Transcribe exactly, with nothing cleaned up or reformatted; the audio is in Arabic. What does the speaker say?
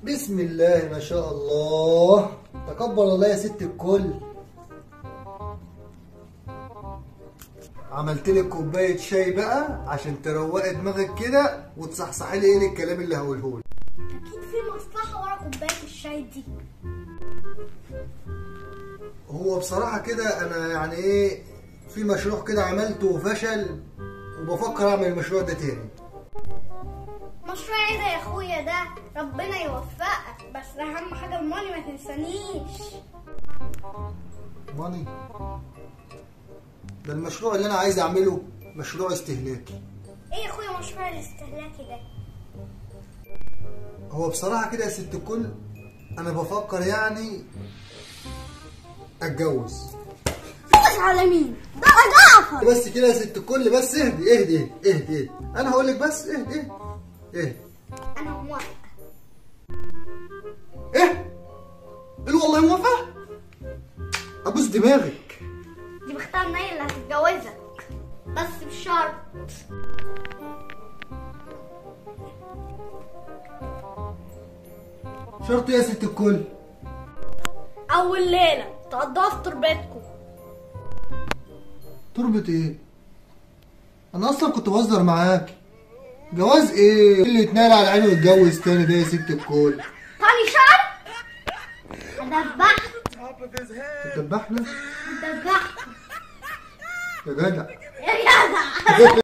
بسم الله ما شاء الله، تقبل الله يا ست الكل. عملت لك كوبايه شاي بقى عشان تروقي دماغك كده وتصحصحي لي ايه الكلام اللي هقوله لك. اكيد في مصلحه ورا كوبايه الشاي دي. هو بصراحه كده انا يعني ايه، في مشروع كده عملته وفشل وبفكر اعمل المشروع ده تاني. مشروع ايه ده يا اخويا؟ ده ربنا يوفقك، بس اهم حاجه الماني ما تنسانيش. ماني؟ ده المشروع اللي انا عايز اعمله مشروع استهلاكي. ايه يا اخويا مشروع الاستهلاكي ده؟ هو بصراحه كده يا ست الكل انا بفكر يعني اتجوز. فوز على مين؟ ده جعفر. بس كده يا ست الكل، بس اهدي اهدي اهدي اهدي، انا هقول لك بس اهدي اهدي اهدي. انا موافقه. ايه؟ قول والله موافقه؟ ابوس دماغك. دي بختار النايل اللي هتتجوزك، بس بشرط. شرط يا ست الكل؟ اول ليله تقضوها في تربتكم. تربة ايه؟ انا اصلا كنت بهزر معاك. جواز ايه اللي يتنال على عيني ويتجوز تاني ده يا ست الكل؟ تاني شرط هدبحك. تدبحنا؟ هدبحك يا جدع يا جدع.